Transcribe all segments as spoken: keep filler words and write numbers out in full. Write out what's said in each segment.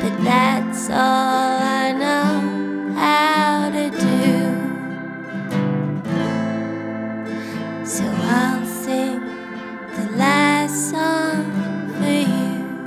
but that's all I know how to do. So I'll sing the last song for you.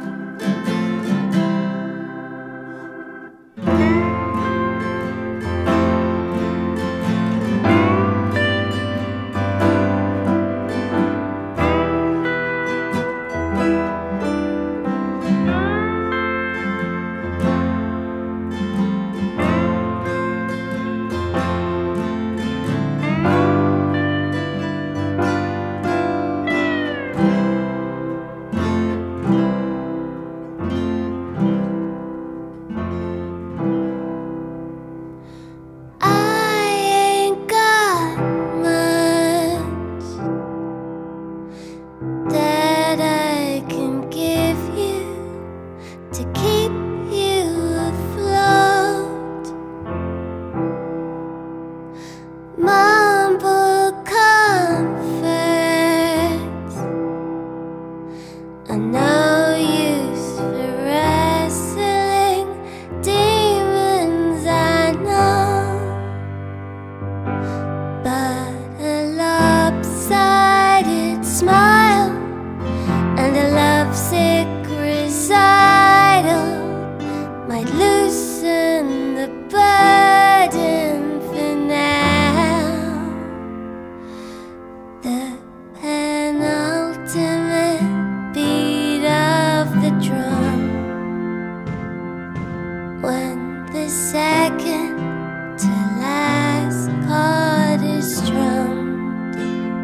Mumble comforts are no use for wrestling demons, I know, but a lopsided smile and a lovesick recital might loosen the burden. The penultimate beat of the drum, when the second to last chord is strummed,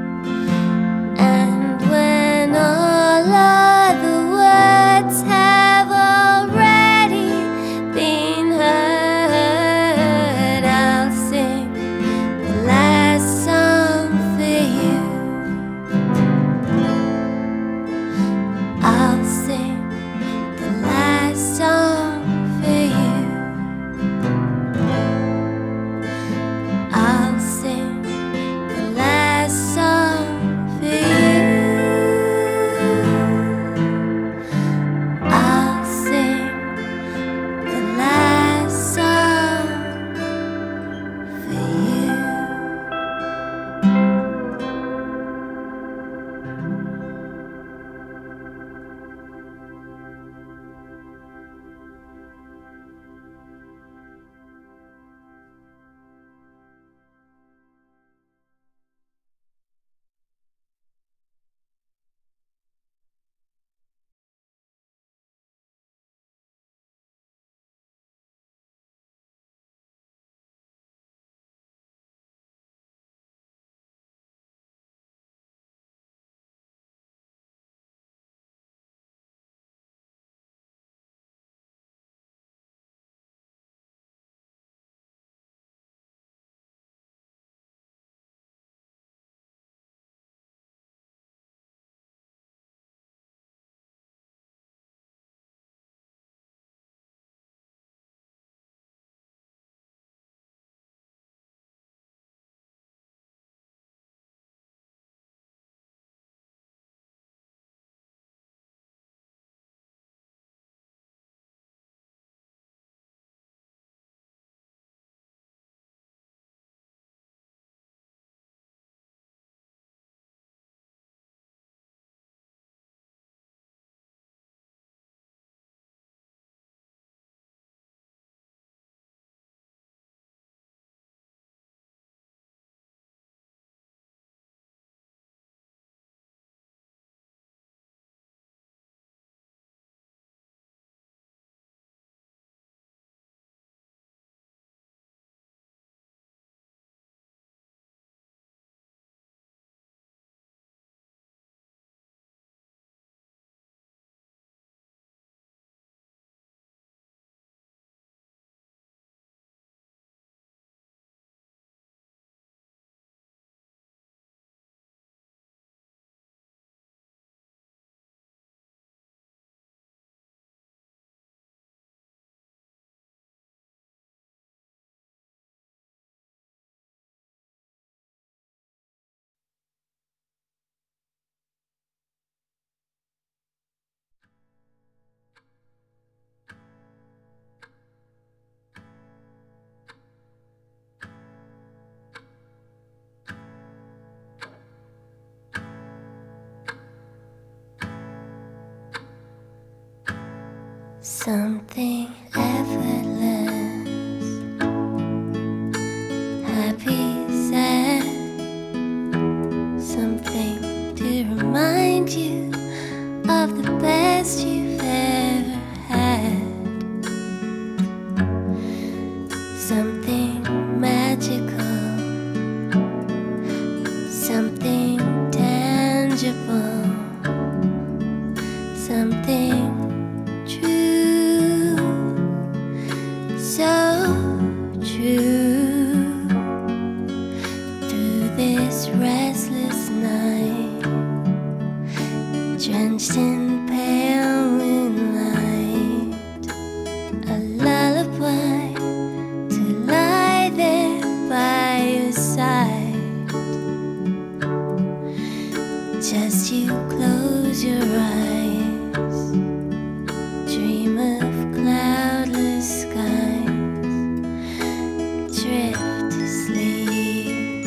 and when all other words have already been heard, I'll sing the last song for you. I'll sing the last song for you. something effortless, happy, sad, something to remind you of the best you've ever had, something magical, something tangible, something true, so true. Through this restless night, drenched in pale moonlight, a lullaby to lie there by your side. Just you close your eyes, dream of cloudless skies, drift to sleep.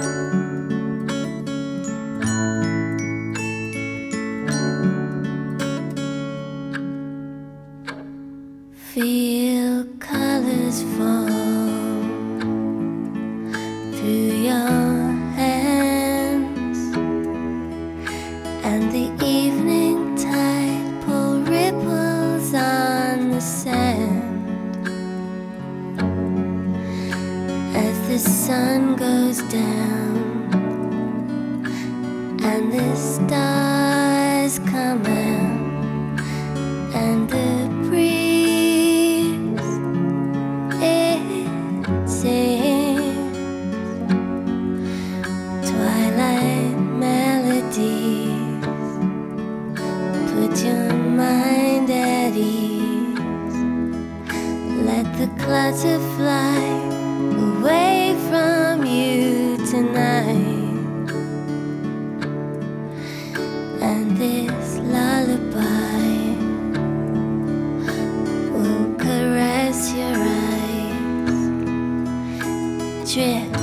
Feel colors fall through your hands, and the evening tide pull ripples on the sand. As the sun goes down and the stars come out, and the breeze it sings twilight melodies. Put your mind at ease. Let the clouds fly away from you tonight, and this lullaby will caress your eyes. Drift